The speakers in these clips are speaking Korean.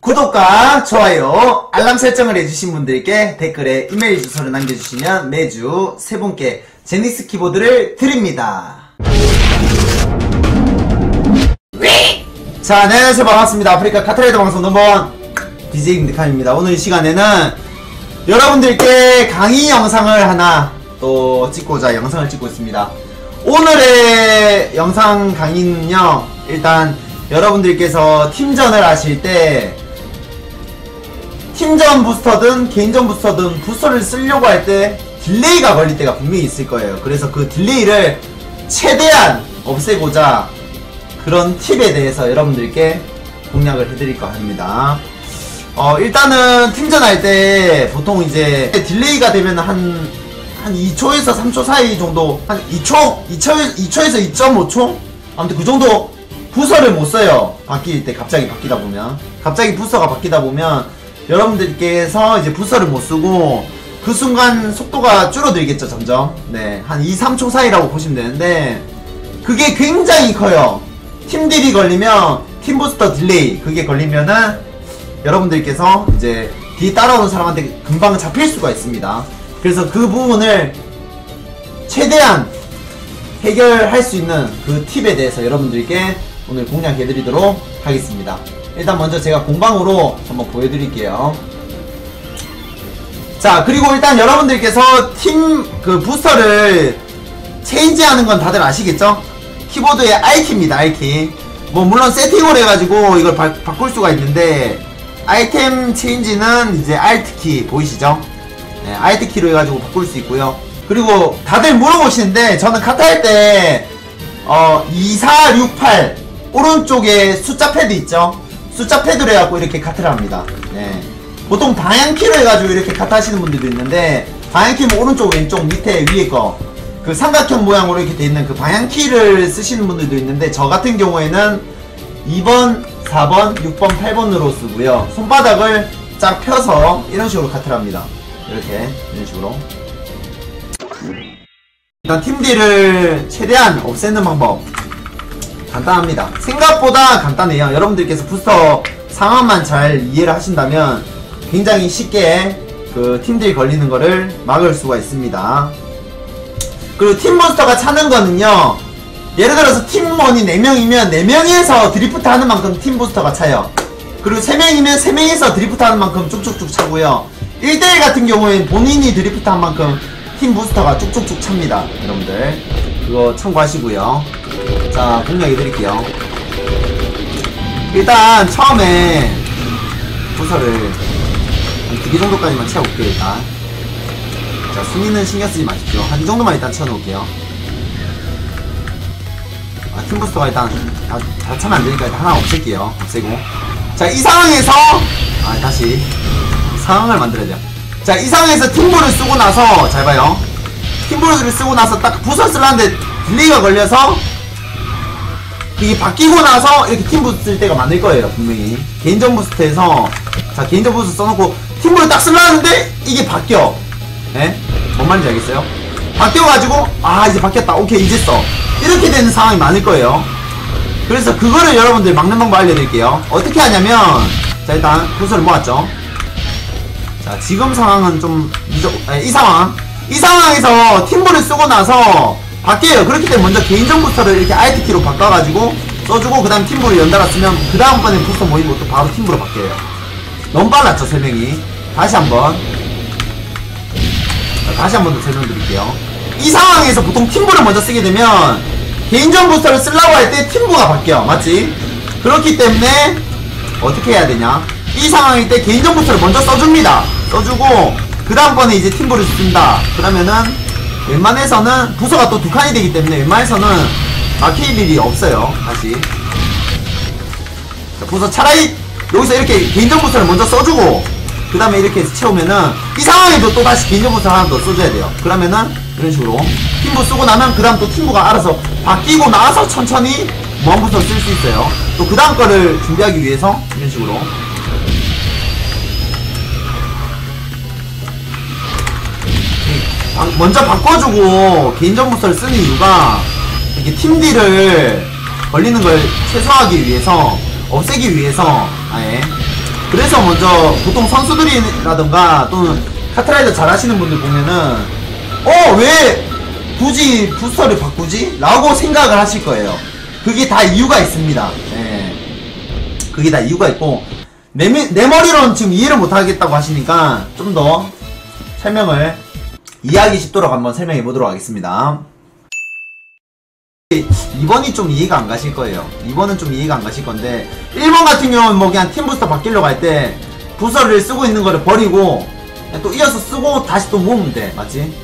구독과 좋아요, 알람 설정을 해주신 분들께 댓글에 이메일 주소를 남겨주시면 매주 3분께 제닉스 키보드를 드립니다. 자, 네, 안녕하세요. 반갑습니다. 아프리카 카트라이더 방송 넘버원 DJ 김득함입니다. 오늘 이 시간에는 여러분들께 강의 영상을 하나 또 찍고자 영상을 찍고 있습니다. 오늘의 영상 강의는요, 일단 여러분들께서 팀전을 하실 때 팀전 부스터든 개인전 부스터든 부스터를 쓰려고 할 때 딜레이가 걸릴 때가 분명히 있을 거예요. 그래서 그 딜레이를 최대한 없애고자 그런 팁에 대해서 여러분들께 공략을 해드릴까 합니다. 일단은 팀전 할 때 보통 이제 딜레이가 되면 한 2초에서 3초 사이 정도, 한 2초에서 2.5초? 아무튼 그 정도 부서를 못 써요. 바뀔 때 갑자기 바뀌다 보면. 갑자기 부서가 바뀌다 보면 여러분들께서 이제 부서를 못 쓰고 그 순간 속도가 줄어들겠죠, 점점. 네, 한 2-3초 사이라고 보시면 되는데 그게 굉장히 커요. 팀딜이 걸리면 팀부스터 딜레이, 그게 걸리면은 여러분들께서 이제 뒤에 따라오는 사람한테 금방 잡힐 수가 있습니다. 그래서 그 부분을 최대한 해결할 수 있는 그 팁에 대해서 여러분들께 오늘 공략해드리도록 하겠습니다. 일단 먼저 제가 공방으로 한번 보여드릴게요. 자, 그리고 일단 여러분들께서 팀 그 부스터를 체인지하는 건 다들 아시겠죠? 키보드의 R키입니다. R키. 뭐 물론 세팅을 해가지고 이걸 바꿀 수가 있는데 아이템 체인지는 이제 Alt키 보이시죠? 네, Alt키로 해가지고 바꿀 수 있고요. 그리고 다들 물어보시는데 저는 카타 할 때 2468 오른쪽에 숫자 패드 있죠? 숫자 패드로 해갖고 이렇게 카트를 합니다. 네. 보통 방향키로 해가지고 이렇게 카트 하시는 분들도 있는데 방향키는 오른쪽 왼쪽 밑에 위에 거 그 삼각형 모양으로 이렇게 돼 있는 그 방향키를 쓰시는 분들도 있는데 저 같은 경우에는 2번, 4번, 6번, 8번으로 쓰고요. 손바닥을 쫙 펴서 이런 식으로 카트를 합니다. 이렇게 이런 식으로. 일단 팀딜을 최대한 없애는 방법 간단합니다. 생각보다 간단해요. 여러분들께서 부스터 상황만 잘 이해를 하신다면 굉장히 쉽게 그 팀딜 걸리는 거를 막을 수가 있습니다. 그리고 팀 부스터가 차는 거는요, 예를 들어서 팀원이 4명이면 4명에서 드리프트 하는 만큼 팀 부스터가 차요. 그리고 3명이면 3명에서 드리프트 하는 만큼 쭉쭉쭉 차고요. 1대1 같은 경우엔 본인이 드리프트 한 만큼 팀 부스터가 쭉쭉쭉 찹니다. 여러분들 그거 참고하시고요. 자, 공략해드릴게요. 일단 처음에 부서를 한 2개 정도까지만 채워볼게요. 일단 자, 순위는 신경쓰지 마십시오. 한 이 정도만 일단 채워놓을게요. 팀 부스터가 일단 다 차면 안되니까 일단 하나 없앨게요. 없애고, 자, 이 상황에서 다시 상황을 만들어야 돼요. 자, 이 상황에서 팀볼을 쓰고 나서 잘 봐요. 팀볼을 쓰고 나서 딱 부서 쓰려는데 딜레이가 걸려서 이게 바뀌고 나서 이렇게 팀부스 쓸 때가 많을 거예요. 분명히 개인전 부스트에서, 자, 개인전 부스트 써놓고 팀볼을 딱 쓰려는데 이게 바뀌어. 네? 뭔 말인지 알겠어요? 바뀌어가지고 이제 바뀌었다, 오케이 이제 써, 이렇게 되는 상황이 많을 거예요. 그래서 그거를 여러분들 막는 방법 알려드릴게요. 어떻게 하냐면, 자, 일단 부스를 모았죠. 자, 지금 상황은 좀 이 상황에서 팀볼을 쓰고 나서 바뀌어요. 그렇기 때문에 먼저 개인전 부스터를 이렇게 Alt키로 바꿔가지고 써주고 그 다음 팀볼을 연달아 쓰면 그 다음번에 부스터 모이고 또 바로 팀볼로 바뀌어요. 너무 빨랐죠, 설명이. 다시 한번 더 설명드릴게요. 이 상황에서 보통 팀볼을 먼저 쓰게 되면 개인전 부스터를 쓰려고 할 때 팀볼가 바뀌어, 맞지? 그렇기 때문에 어떻게 해야 되냐, 이 상황일 때 개인전 부스터를 먼저 써줍니다. 써주고 그 다음번에 이제 팀볼을 쓴다. 그러면은 웬만해서는 부서가 또 2칸이 되기 때문에 웬만해서는 막힐 일이 없어요. 다시 자, 부서 차라리 여기서 이렇게 개인전 부스터를 먼저 써주고 그 다음에 이렇게 해서 채우면은 이 상황에도 또 다시 개인전 부스터 하나 더 써줘야 돼요. 그러면은 이런 식으로 팀부 쓰고 나면 그 다음 또 팀부가 알아서 바뀌고 나서 천천히 무한 부스터를 쓸 수 있어요. 또 그 다음 거를 준비하기 위해서 이런 식으로 먼저 바꿔주고 개인전 부스터를 쓰는 이유가 이렇게 팀딜을 걸리는 걸 최소화하기 위해서, 없애기 위해서 아예 그래서 먼저 보통 선수들이라던가 또는 카트라이더 잘 하시는 분들 보면은 왜 굳이 부스터를 바꾸지? 라고 생각을 하실 거예요. 그게 다 이유가 있습니다. 예. 그게 다 이유가 있고 내 머리로는 지금 이해를 못하겠다고 하시니까 좀 더 설명을 이해하기 쉽도록 한번 설명해 보도록 하겠습니다. 2번이 좀 이해가 안 가실 거예요. 2번은 좀 이해가 안 가실 건데 1번 같은 경우는 뭐 그냥 팀 부스터 바뀌려고 할 때 부스터를 쓰고 있는 거를 버리고 또 이어서 쓰고 다시 또 모으면 돼. 맞지?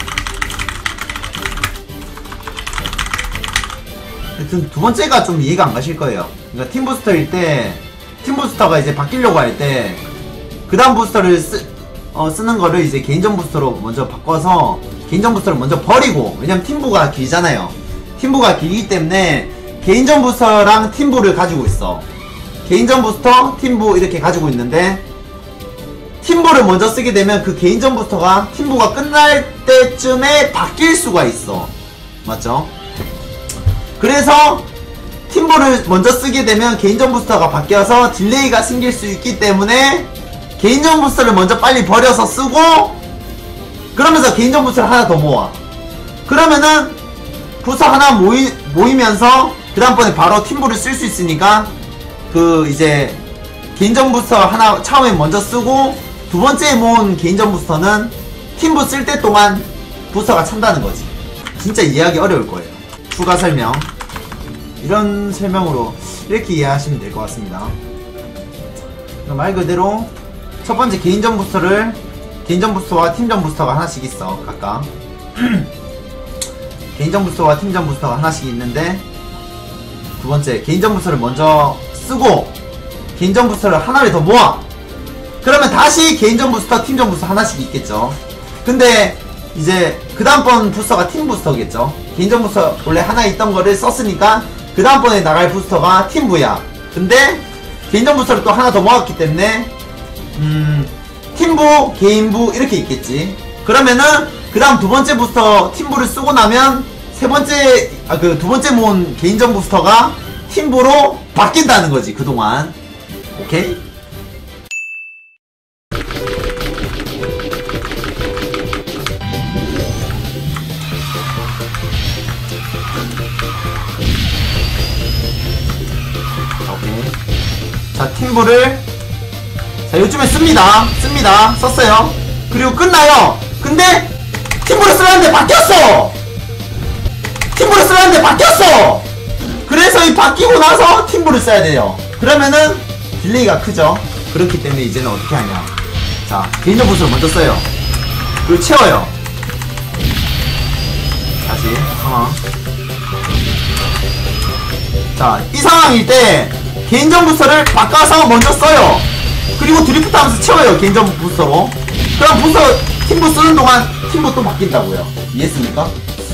하여튼 두 번째가 좀 이해가 안 가실 거예요. 그러니까 팀 부스터일 때 팀 부스터가 이제 바뀌려고 할 때 그 다음 부스터를 쓰는 거를 이제 개인전 부스터로 먼저 바꿔서 개인전 부스터를 먼저 버리고, 왜냐면 팀부가 길잖아요. 팀부가 길기 때문에 개인전 부스터랑 팀부를 가지고 있어. 개인전 부스터, 팀부 이렇게 가지고 있는데 팀부를 먼저 쓰게 되면 그 개인전 부스터가 팀부가 끝날 때쯤에 바뀔 수가 있어. 맞죠? 그래서 팀부를 먼저 쓰게 되면 개인전 부스터가 바뀌어서 딜레이가 생길 수 있기 때문에 개인전 부스터를 먼저 빨리 버려서 쓰고, 그러면서 개인전 부스터를 하나 더 모아. 그러면은 부스터 하나 모이면서 그 다음번에 바로 팀부를 쓸 수 있으니까 그 이제 개인전 부스터 하나 처음에 먼저 쓰고 두 번째에 모은 개인전 부스터는 팀부 쓸 때 동안 부스터가 찬다는 거지. 진짜 이해하기 어려울 거예요. 추가 설명. 이런 설명으로 이렇게 이해하시면 될 것 같습니다. 말 그대로 첫 번째 개인전 부스터를, 개인전 부스터와 팀전 부스터가 하나씩 있어. 각각 개인전 부스터와 팀전 부스터가 하나씩 있는데, 두 번째 개인전 부스터를 먼저 쓰고 개인전 부스터를 하나를 더 모아. 그러면 다시 개인전 부스터, 팀전 부스터 하나씩 있겠죠. 근데 이제 그 다음번 부스터가 팀 부스터겠죠. 개인전 부스터 원래 하나 있던 거를 썼으니까 그 다음번에 나갈 부스터가 팀부야. 근데 개인전 부스터를 또 하나 더 모았기 때문에 팀부, 개인부 이렇게 있겠지. 그러면은 그 다음 두 번째 부스터 팀부를 쓰고 나면 세 번째, 그 두 번째 모은 개인전 부스터가 팀부로 바뀐다는 거지, 그동안. 오케이? 자, 팀부를 자 요즘에 씁니다. 썼어요. 그리고 끝나요. 근데 팀부를 쓰라는데 바뀌었어. 팀부를 쓰라는데 바뀌었어. 그래서 이 바뀌고 나서 팀부를 써야 돼요. 그러면은 딜레이가 크죠. 그렇기 때문에 이제는 어떻게 하냐. 자, 개인전 부스를 먼저 써요. 그리고 채워요. 다시 상황. 자, 이 상황일 때 개인전 부스터를 바꿔서 먼저 써요. 그리고 드리프트 하면서 채워요. 개인전 부스터로. 그럼 부스터 팀부 쓰는 동안 팀부 또 바뀐다고요. 이해했습니까?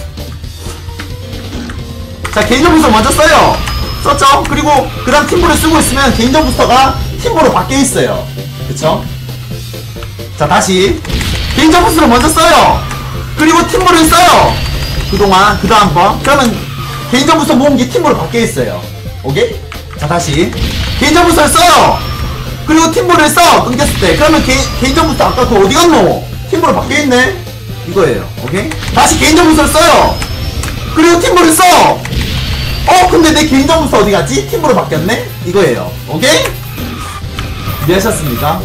자, 개인전 부스터 먼저 써요. 썼죠? 그리고 그 다음 팀부를 쓰고 있으면 개인전 부스터가 팀부로 바뀌어있어요. 그쵸? 자, 다시 개인전 부스터를 먼저 써요. 그리고 팀부를 써요. 그동안 그 다음 번. 그러면 개인전 부스터 모은 게 팀부로 바뀌어있어요. 오케이? 자, 다시 개인전 부스터를 써요. 그리고 팀부를 써. 끊겼을 때. 그러면 개인전 부스터 아까 그거 어디 갔노? 팀부로 바뀌어있네? 이거예요. 오케이? 다시 개인전 부스터를 써요. 그리고 팀부를 써. 근데 내 개인전 부스터 어디 갔지? 팀부로 바뀌었네? 이거예요. 오케이? 이해하셨습니까?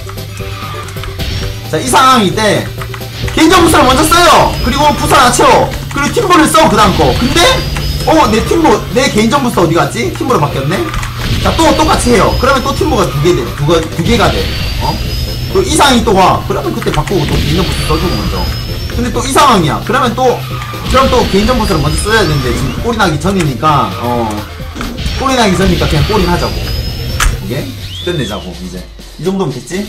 자, 이 상황일 때 개인전 부스터를 먼저 써요. 그리고 부스터 하나 채워. 그리고 팀부를 써. 그 다음 거. 근데 내 팀부, 내 개인전 부스터 어디 갔지? 팀부로 바뀌었네? 자, 또 똑같이 해요. 그러면 또 팀부가 두 개가 돼. 그리고 이 상황이 또 와. 그러면 그때 바꾸고 또 개인전 부스터 써주고 먼저. 근데 또 이 상황이야. 그럼 또 개인전 부스터를 먼저 써야 되는데 지금 꼴이 나기 전이니까 꼴이 나기 전이니까 그냥 꼴이 하자고. 오케이? 끝내자고. 이제 이 정도면 됐지?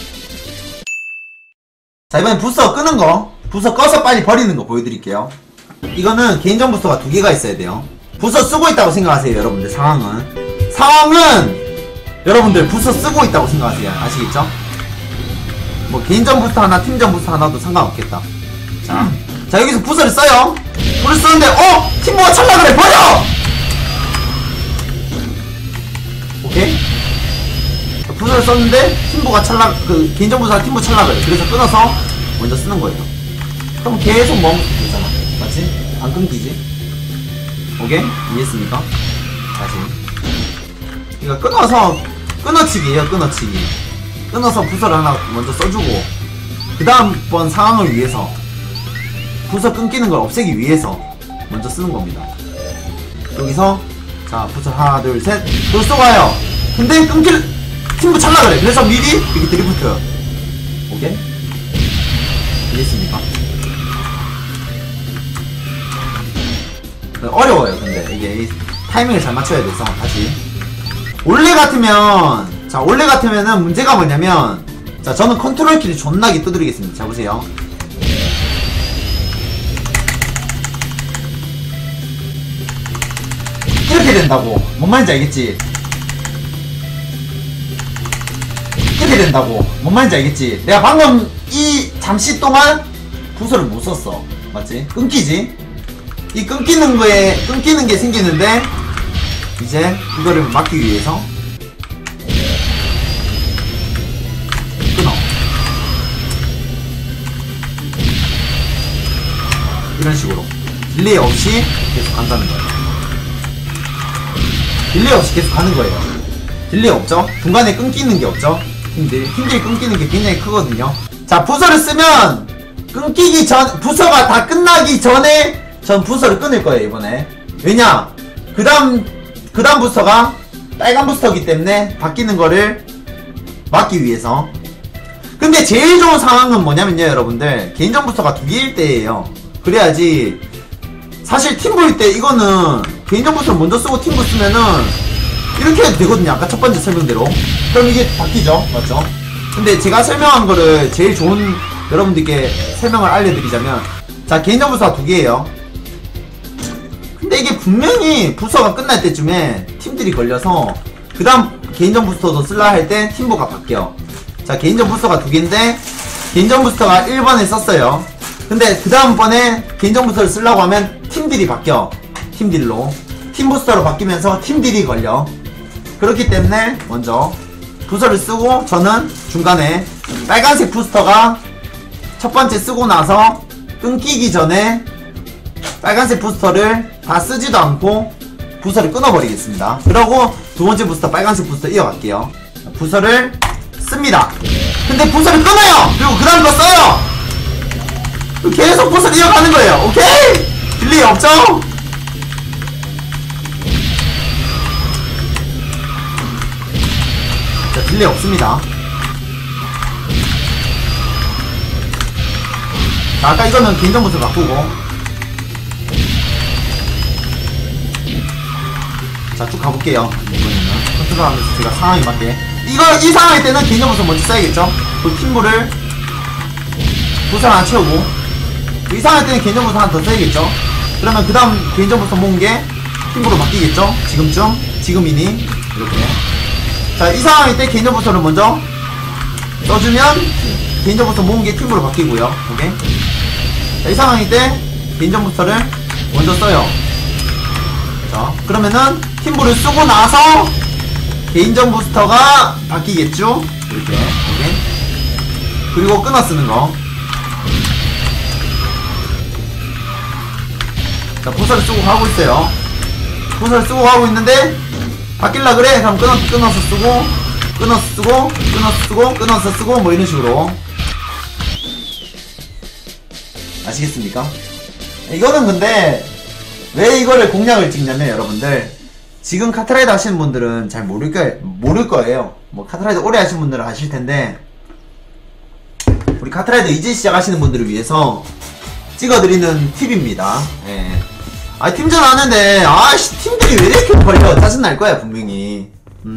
자, 이번엔 부스터 끄는 거, 부스터 꺼서 빨리 버리는 거 보여드릴게요. 이거는 개인전 부스터가 두 개가 있어야 돼요. 부스터 쓰고 있다고 생각하세요. 여러분들 상황은 여러분들 부스터 쓰고 있다고 생각하세요. 아시겠죠? 뭐 개인전 부스터 하나, 팀전 부스터 하나도 상관없겠다. 자, 여기서 부스터를 써요. 부스터를 쓰는데 팀부가 찰라 그래. 버려! 오케이? 부서를 썼는데 팀부가 그 개인정 부서가 팀부 찰락을 그래서 끊어서 먼저 쓰는 거예요. 그럼 계속 머무르면 되잖아. 맞지? 안 끊기지? 오케이? 이해했습니까? 다시. 그러니까 끊어치기예요. 끊어서 부서를 하나 먼저 써주고 그 다음번 상황을 위해서 부서 끊기는 걸 없애기 위해서 먼저 쓰는 겁니다. 여기서 자 부서 하나 둘 셋 돌 쏘가요. 근데 끊길 팀부 찰라 그래. 그래서 미리 이렇게 드리프트. 오케이? 이해했습니까? 어려워요. 근데 이게 타이밍을 잘 맞춰야 돼서 다시 원래 같으면은 문제가 뭐냐면 자 저는 컨트롤 키를 존나게 두드리겠습니다. 자 보세요. 이렇게 된다고. 뭔 말인지 알겠지? 이렇게 된다고. 뭔 말인지 알겠지? 내가 방금 이 잠시 동안 부서를 못 썼어. 맞지? 끊기지? 이 끊기는 게 생기는데 이제 이거를 막기 위해서 끊어. 이런 식으로 딜레이 없이 계속 간다는 거예요. 딜레이 없이 계속 가는 거예요. 딜레이 없죠? 중간에 끊기는 게 없죠? 힘들이 끊기는 게 굉장히 크거든요. 자, 부서를 쓰면 끊기기 전, 부서가 다 끝나기 전에 전 부서를 끊을 거예요, 이번에. 왜냐? 그 다음 부서가 빨간 부서기 때문에 바뀌는 거를 막기 위해서. 근데 제일 좋은 상황은 뭐냐면요, 여러분들. 개인정 부서가 2개일 때예요. 그래야지. 사실 팀부일 때 이거는 개인정 부서를 먼저 쓰고 팀부 쓰면은 이렇게 해도 되거든요. 아까 첫 번째 설명대로. 그럼 이게 바뀌죠. 맞죠? 근데 제가 설명한 거를 제일 좋은 여러분들께 설명을 알려드리자면 자, 개인정 부서가 2개예요. 근데 이게 분명히 부서가 끝날 때쯤에 팀들이 걸려서 그 다음 개인정 부스터도 쓸라 할 때 팀부가 바뀌어. 자, 개인정 부스터가 2개인데 개인정 부스터가 1번에 썼어요. 근데 그 다음번에 개인정 부스터를 쓰려고 하면 팀들이 바뀌어. 팀딜로 팀 부스터로 바뀌면서 팀딜이 걸려. 그렇기 때문에 먼저 부서를 쓰고 저는 중간에 빨간색 부스터가 첫 번째 쓰고 나서 끊기기 전에 빨간색 부스터를 다 쓰지도 않고 부서를 끊어버리겠습니다. 그러고 두 번째 부스터 빨간색 부스터 이어갈게요. 부서를 씁니다. 근데 부서를 끊어요. 그리고 그 다음 거 써요. 계속 부서를 이어가는 거예요. 오케이? 딜레이 없죠? 자, 딜레이 없습니다. 자, 아까 이거는 개인정 부서 바꾸고 자, 쭉 가볼게요. 이번에는 컨트롤하면서 제가 상황에 맞게 이 상황일 때는 개인정 부서 먼저 써야겠죠? 그 팀부를 부서 하나 채우고 이 상황일 때는 개인정 부서 하나 더 써야겠죠? 그러면 그 다음 개인정 부서 모은 게 팀부로 바뀌겠죠? 지금이니 이렇게. 자, 이 상황일 때 개인정 부서를 먼저 써주면 개인정 부서 모은 게 팀부로 바뀌고요. 오케이? 자, 이 상황일 때 개인정 부서를 먼저 써요. 자, 그러면은 팀부를 쓰고 나서 개인정 부스터가 바뀌겠죠? 이렇게. 오케이? 그리고 끊어 쓰는 거. 자, 부서를 쓰고 가고 있어요. 부서를 쓰고 가고 있는데 바뀔라 그래? 그럼 끊어서 쓰고 끊어서 쓰고 뭐 이런 식으로. 아시겠습니까? 이거는 근데 왜 이거를 공략을 찍냐면 여러분들 지금 카트라이더 하시는 분들은 잘 모를 거예요. 뭐 카트라이더 오래 하시는 분들은 아실 텐데 우리 카트라이더 이제 시작하시는 분들을 위해서 찍어드리는 팁입니다. 예. 아, 팀전 하는데 아씨 팀들이 왜 이렇게 걸려? 짜증날 거야 분명히.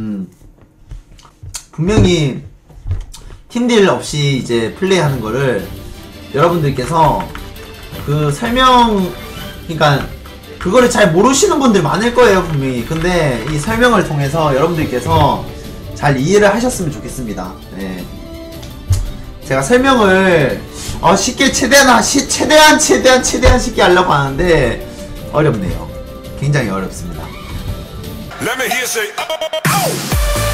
분명히 팀들 없이 이제 플레이하는 거를 여러분들께서 그 그러니까 그거를 잘 모르시는 분들 많을 거예요 분명히. 근데 이 설명을 통해서 여러분들께서 잘 이해를 하셨으면 좋겠습니다. 네. 제가 설명을 쉽게 최대한 쉽게 하려고 하는데 어렵네요. 굉장히 어렵습니다. Let me hear say, oh!